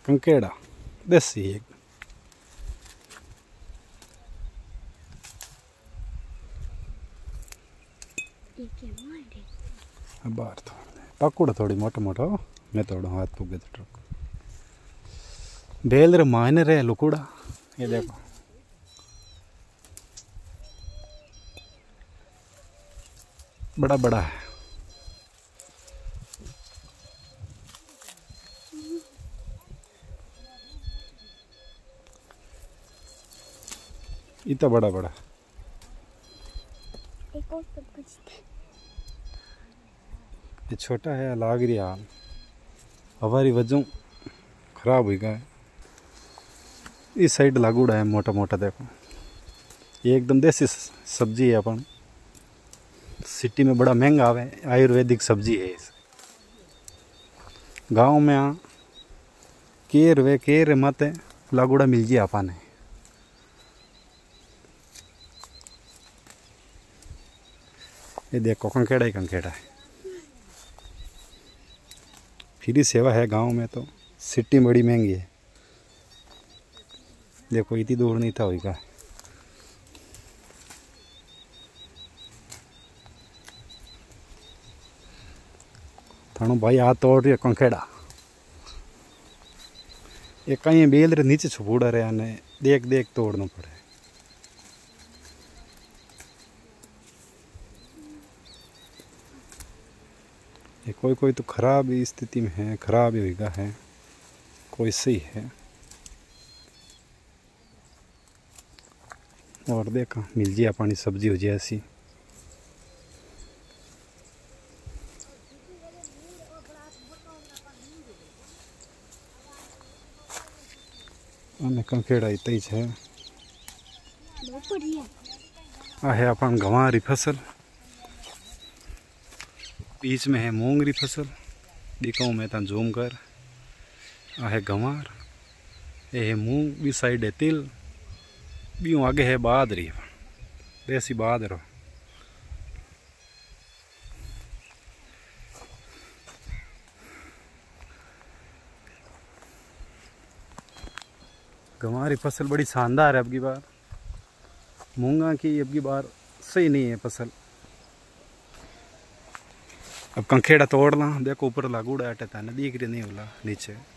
कंकेड़ा देसी एक बाहर पकड़ थोड़ी मोटा मोटा मैं तोड़ हाथ पुगे तो ट्रक बेल रे मायने रे लुकुड़ा ये देखो बड़ा बड़ा है। इतना बड़ा बड़ा एक और ये छोटा है लाग रही हाल हमारी वजह खराब हुई गया। इस साइड लागूड़ा है मोटा मोटा देखो ये एकदम देसी सब्जी है। अपन सिटी में बड़ा महंगा आवे आयुर्वेदिक सब्जी है। इस गांव में आ केर मत लागूड़ा मिल जाए अपन ने। ये देखो कंकेड़ा ही कंकेड़ा है। फ्री सेवा है गांव में तो सिटी बड़ी महंगी है। देखो इतनी दूर नहीं था होगा। थानो भाई हाथ तोड़ रही है कंकेड़ा ये कहीं बेल रे नीचे छुपूड़ा रहे ने देख देख तोड़ना पड़े। ये कोई कोई तो खराब स्थिति में है खराब ही होगा है कोई सही है। और देखा मिल जाए पानी सब्जी हो जाए ऐसी। कंकेड़ा इतना ही है। आ है अपन गंवारी फसल बीच में है मूंगरी फसल दिखाऊँ मैं ता जूम कर। आ है गंवार ये है मूंग भी साइड है तिल भी आगे है बादरी देसी बादर। गंवारी फसल बड़ी शानदार है। अब की बार मूंगा की अब की बार सही नहीं है फसल। अब कंखेड़ा तोड़ना देखो ऊपर लागूड़ा अटे था ना दिख रही नहीं होला नीचे।